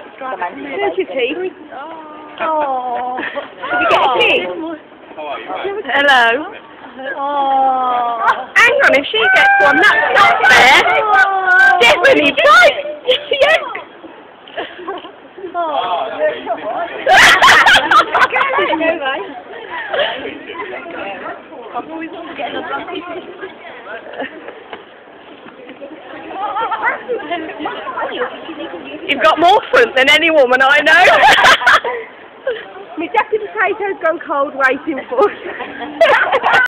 There's your tea. Oh. Did you get a tea? Hello. Oh. Hang on, if she gets one, that's not fair. Definitely twice. Yes. Oh. I've always wanted to get a Brummie. You've got more front than any woman I know. My jacket potatoes gone cold waiting for.